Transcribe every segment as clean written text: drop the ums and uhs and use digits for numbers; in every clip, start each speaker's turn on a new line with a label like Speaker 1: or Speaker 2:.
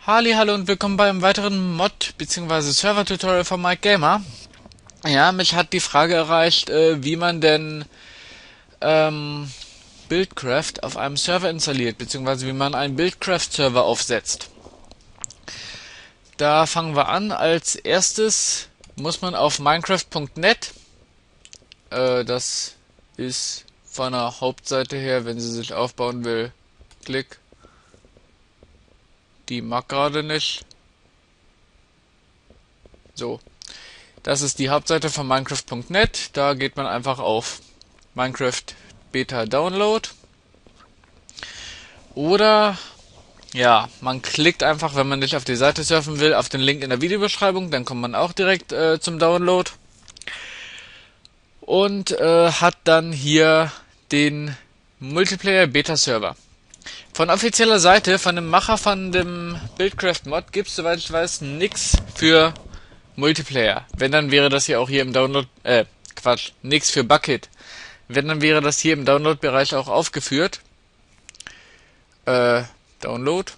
Speaker 1: Hallo und willkommen bei einem weiteren Mod- bzw. Server-Tutorial von Mike Gamer. Ja, mich hat die Frage erreicht, wie man denn Buildcraft auf einem Server installiert, bzw. wie man einen Buildcraft-Server aufsetzt. Da fangen wir an. Als erstes muss man auf minecraft.net, das ist von der Hauptseite her, wenn sie sich aufbauen will, klick. Die mag gerade nicht. So. Das ist die Hauptseite von Minecraft.net. Da geht man einfach auf Minecraft Beta Download. Oder, ja, man klickt einfach, wenn man nicht auf die Seite surfen will, auf den Link in der Videobeschreibung. Dann kommt man auch direkt zum Download. Und hat dann hier den Multiplayer Beta Server. Von offizieller Seite, von dem Macher von dem Buildcraft Mod, gibt es, soweit ich weiß, nix für Multiplayer. Wenn, dann wäre das hier auch hier im Download, nix für Bucket. Wenn, dann wäre das hier im Download-Bereich auch aufgeführt. Download.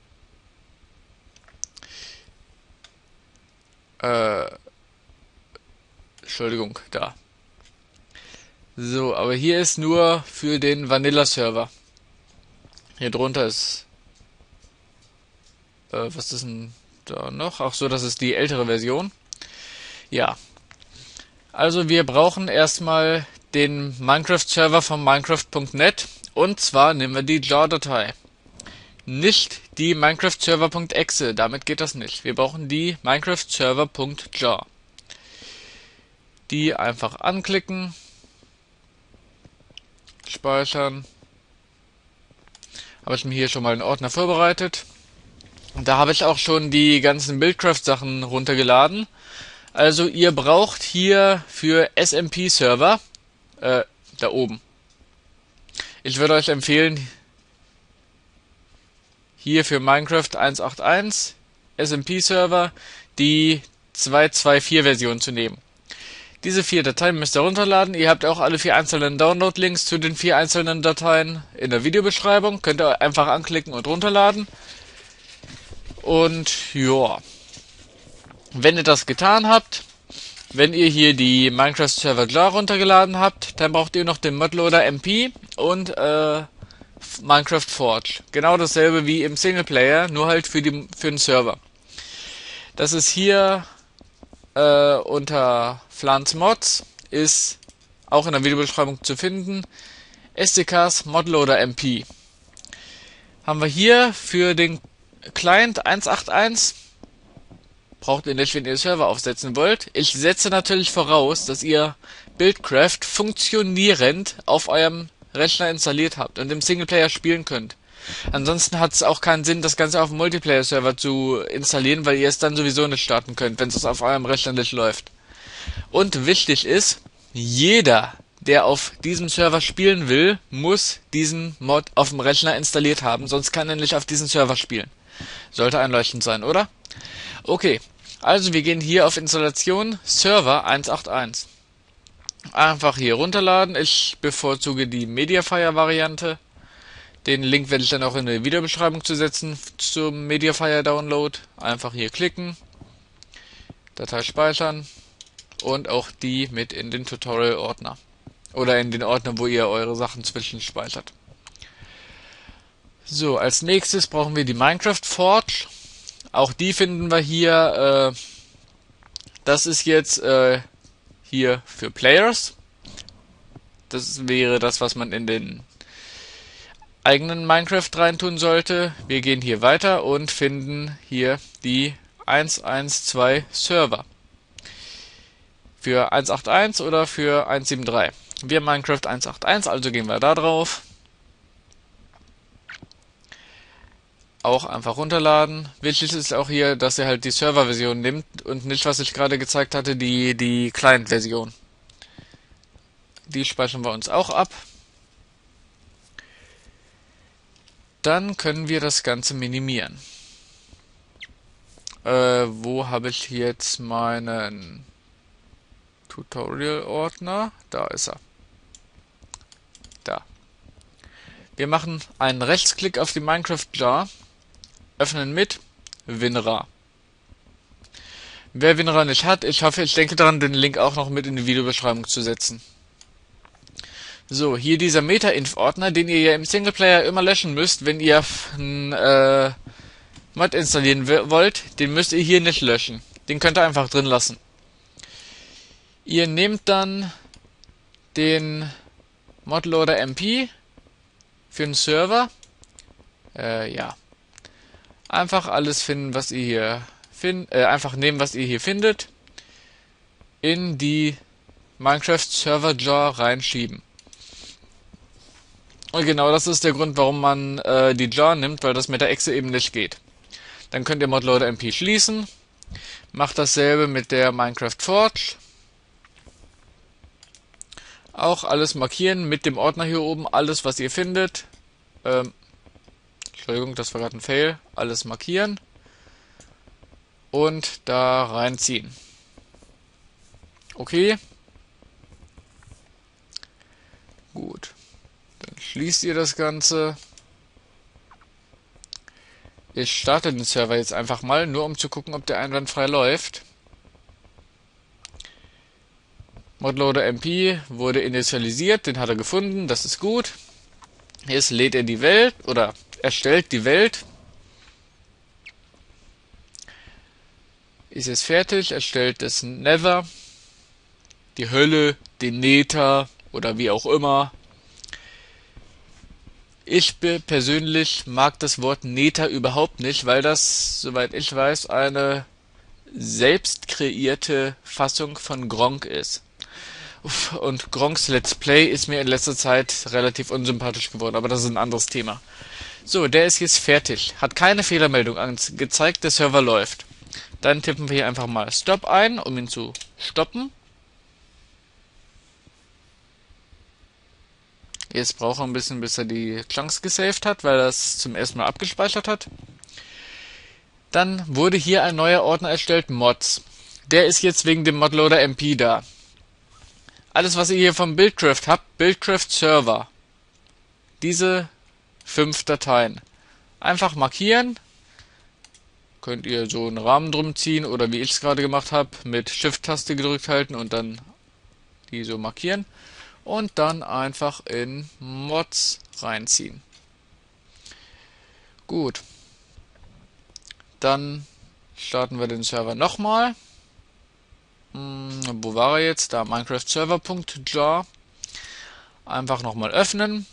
Speaker 1: Entschuldigung, da. So, aber hier ist nur für den Vanilla-Server. Hier drunter ist, was ist denn da noch? Ach so, das ist die ältere Version. Ja. Also wir brauchen erstmal den Minecraft-Server von Minecraft.net und zwar nehmen wir die jar-Datei. Nicht die Minecraft-Server.exe, damit geht das nicht. Wir brauchen die Minecraft-Server.jar. Die einfach anklicken, speichern. Habe ich mir hier schon mal einen Ordner vorbereitet. Und da habe ich auch schon die ganzen Buildcraft-Sachen runtergeladen. Also ihr braucht hier für SMP-Server, da oben. Ich würde euch empfehlen, hier für Minecraft 1.8.1 SMP-Server die 2.2.4 Version zu nehmen. Diese 4 Dateien müsst ihr runterladen. Ihr habt auch alle 4 einzelnen Download-Links zu den 4 einzelnen Dateien in der Videobeschreibung. Könnt ihr einfach anklicken und runterladen. Und ja, wenn ihr das getan habt, wenn ihr hier die Minecraft Server Jar runtergeladen habt, dann braucht ihr noch den Modloader MP und Minecraft Forge. Genau dasselbe wie im Singleplayer, nur halt für den Server. Das ist hier unter Flans Mods, ist auch in der Videobeschreibung zu finden. SDKs Modloader MP. Haben wir hier für den Client 1.8.1. Braucht ihr nicht, wenn ihr Server aufsetzen wollt. Ich setze natürlich voraus, dass ihr Buildcraft funktionierend auf eurem Rechner installiert habt und im Singleplayer spielen könnt. Ansonsten hat es auch keinen Sinn, das Ganze auf dem Multiplayer-Server zu installieren, weil ihr es dann sowieso nicht starten könnt, wenn es auf eurem Rechner nicht läuft. Und wichtig ist, jeder, der auf diesem Server spielen will, muss diesen Mod auf dem Rechner installiert haben, sonst kann er nicht auf diesem Server spielen. Sollte einleuchtend sein, oder? Okay, also wir gehen hier auf Installation Server 1.8.1. Einfach hier runterladen. Ich bevorzuge die Mediafire-Variante. Den Link werde ich dann auch in die Videobeschreibung zu setzen zum Mediafire Download. Einfach hier klicken, Datei speichern und auch die mit in den Tutorial-Ordner. Oder in den Ordner, wo ihr eure Sachen zwischenspeichert. So, als nächstes brauchen wir die Minecraft Forge. Auch die finden wir hier. Das ist jetzt hier für Players. Das wäre das, was man in den eigenen Minecraft reintun sollte. Wir gehen hier weiter und finden hier die 1.1.2 Server. Für 1.8.1 oder für 1.7.3. Wir haben Minecraft 1.8.1, also gehen wir da drauf. Auch einfach runterladen. Wichtig ist auch hier, dass ihr halt die Server-Version nimmt und nicht, was ich gerade gezeigt hatte, die Client-Version. Die speichern wir uns auch ab. Dann können wir das Ganze minimieren. Wo habe ich jetzt meinen Tutorial-Ordner? Da ist er. Da. Wir machen einen Rechtsklick auf die Minecraft Jar, öffnen mit, WinRAR. Wer WinRAR nicht hat, ich denke daran, den Link auch noch mit in die Videobeschreibung zu setzen. So, hier dieser Meta-Inf-Ordner, den ihr ja im Singleplayer immer löschen müsst, wenn ihr einen Mod installieren wollt, den müsst ihr hier nicht löschen. Den könnt ihr einfach drin lassen. Ihr nehmt dann den Modloader MP für den Server. Ja. Einfach alles finden, was ihr hier einfach nehmen, was ihr hier findet. In die Minecraft Server Jar reinschieben. Und genau das ist der Grund, warum man die Jar nimmt, weil das mit der Exe eben nicht geht. Dann könnt ihr Modloader MP schließen. Macht dasselbe mit der Minecraft Forge. Auch alles markieren mit dem Ordner hier oben, alles was ihr findet. Entschuldigung, das war gerade ein Fail. Alles markieren. Und da reinziehen. Okay. Gut. Dann schließt ihr das Ganze. Ich starte den Server jetzt einfach mal, nur um zu gucken, ob der einwandfrei läuft. Modloader MP wurde initialisiert, den hat er gefunden, das ist gut. Jetzt lädt er die Welt, oder erstellt die Welt. Ist jetzt fertig, erstellt das Nether, die Hölle, den Nether oder wie auch immer. Ich persönlich mag das Wort Nether überhaupt nicht, weil das, soweit ich weiß, eine selbst kreierte Fassung von Gronkh ist. Und Gronks Let's Play ist mir in letzter Zeit relativ unsympathisch geworden, aber das ist ein anderes Thema. So, der ist jetzt fertig. Hat keine Fehlermeldung angezeigt, der Server läuft. Dann tippen wir hier einfach mal Stop ein, um ihn zu stoppen. Jetzt braucht er ein bisschen, bis er die Chunks gesaved hat, weil er es zum ersten Mal abgespeichert hat. Dann wurde hier ein neuer Ordner erstellt, Mods. Der ist jetzt wegen dem Modloader MP da. Alles, was ihr hier vom Buildcraft habt, Buildcraft Server. Diese 5 Dateien. Einfach markieren. Könnt ihr so einen Rahmen drum ziehen oder wie ich es gerade gemacht habe, mit Shift-Taste gedrückt halten und dann die so markieren. Und dann einfach in Mods reinziehen. Gut. Dann starten wir den Server nochmal. Wo war er jetzt? Da, Minecraft-Server.jar. Einfach nochmal öffnen.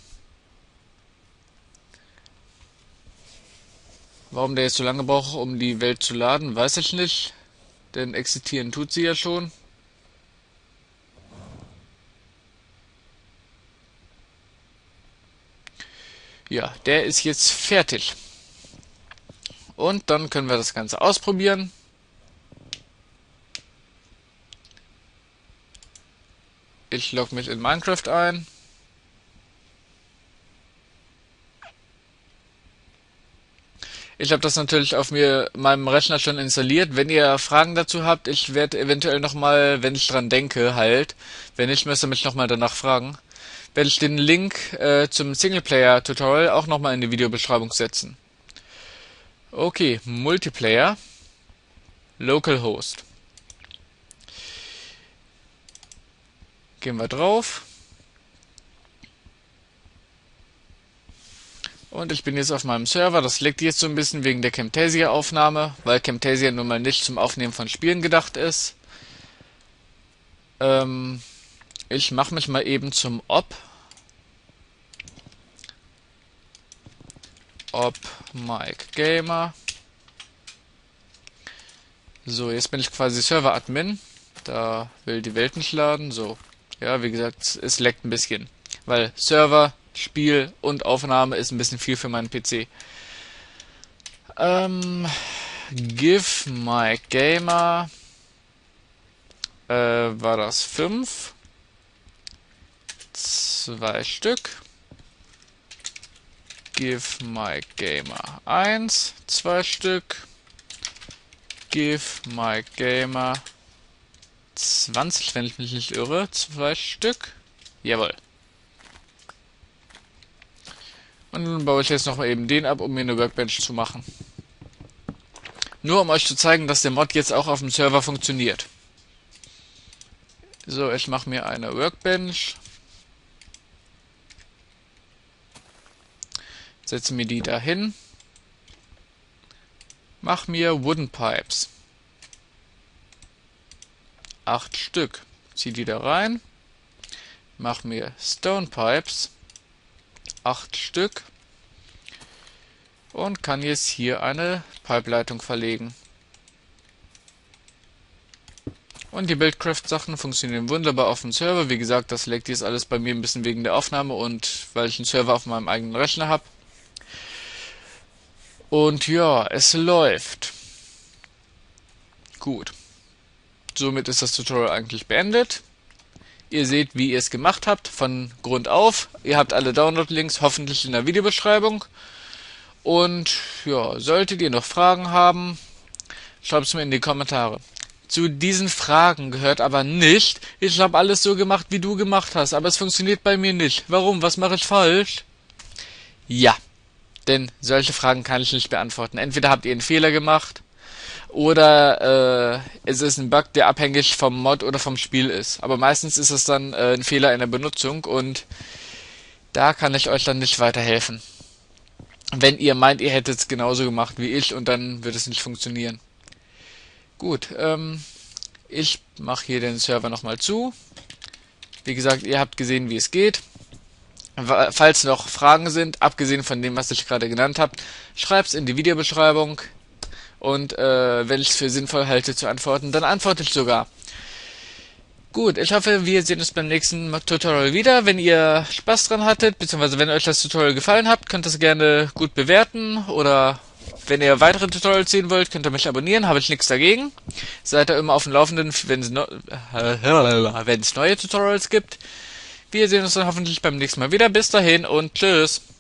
Speaker 1: Warum der jetzt so lange braucht, um die Welt zu laden, weiß ich nicht. Denn existieren tut sie ja schon. Ja, der ist jetzt fertig. Und dann können wir das Ganze ausprobieren. Ich logge mich in Minecraft ein. Ich habe das natürlich auf meinem Rechner schon installiert. Wenn ihr Fragen dazu habt, ich werde eventuell nochmal, wenn ich dran denke, halt, wenn nicht, müsst ihr mich nochmal danach fragen, werde ich den Link zum Singleplayer-Tutorial auch nochmal in die Videobeschreibung setzen. Okay, Multiplayer, Localhost. Gehen wir drauf. Und ich bin jetzt auf meinem Server. Das leckt jetzt so ein bisschen wegen der Camtasia-Aufnahme, weil Camtasia nun mal nicht zum Aufnehmen von Spielen gedacht ist. Ich mache mich mal eben zum Op Mike Gamer. So, jetzt bin ich quasi Server-Admin. Da will die Welt nicht laden. So, ja, wie gesagt, es leckt ein bisschen, weil Server, Spiel und Aufnahme ist ein bisschen viel für meinen PC. Give my gamer war das 5, 2 Stück. Give my gamer 1, 2 Stück. Give my gamer 20, wenn ich mich nicht irre, 2 Stück. Jawohl. Und dann baue ich jetzt noch mal eben den ab, um mir eine Workbench zu machen. Nur um euch zu zeigen, dass der Mod jetzt auch auf dem Server funktioniert. So, ich mache mir eine Workbench. Setze mir die dahin. Mach mir Wooden Pipes. 8 Stück. Zieh die da rein. Mach mir Stone Pipes. 8 Stück. Und kann jetzt hier eine Pipeleitung verlegen. Und die Buildcraft-Sachen funktionieren wunderbar auf dem Server. Wie gesagt, das leckt jetzt alles bei mir ein bisschen wegen der Aufnahme und weil ich einen Server auf meinem eigenen Rechner habe. Und ja, es läuft. Gut. Somit ist das Tutorial eigentlich beendet. Ihr seht, wie ihr es gemacht habt, von Grund auf. Ihr habt alle Download-Links hoffentlich in der Videobeschreibung. Und ja, solltet ihr noch Fragen haben, schreibt es mir in die Kommentare. Zu diesen Fragen gehört aber nicht, ich habe alles so gemacht, wie du gemacht hast, aber es funktioniert bei mir nicht. Warum? Was mache ich falsch? Ja, denn solche Fragen kann ich nicht beantworten. Entweder habt ihr einen Fehler gemacht, oder es ist ein Bug, der abhängig vom Mod oder vom Spiel ist. Aber meistens ist es dann ein Fehler in der Benutzung und da kann ich euch dann nicht weiterhelfen. Wenn ihr meint, ihr hättet es genauso gemacht wie ich und dann wird es nicht funktionieren. Gut, ich mache hier den Server nochmal zu. Wie gesagt, ihr habt gesehen, wie es geht. Falls noch Fragen sind, abgesehen von dem, was ich gerade genannt habe, schreibt's in die Videobeschreibung. Und wenn ich es für sinnvoll halte zu antworten, dann antworte ich sogar. Gut, ich hoffe, wir sehen uns beim nächsten Tutorial wieder. Wenn ihr Spaß dran hattet, beziehungsweise wenn euch das Tutorial gefallen hat, könnt ihr es gerne gut bewerten. Oder wenn ihr weitere Tutorials sehen wollt, könnt ihr mich abonnieren, habe ich nichts dagegen. Seid ihr immer auf dem Laufenden, wenn es neue Tutorials gibt. Wir sehen uns dann hoffentlich beim nächsten Mal wieder. Bis dahin und tschüss.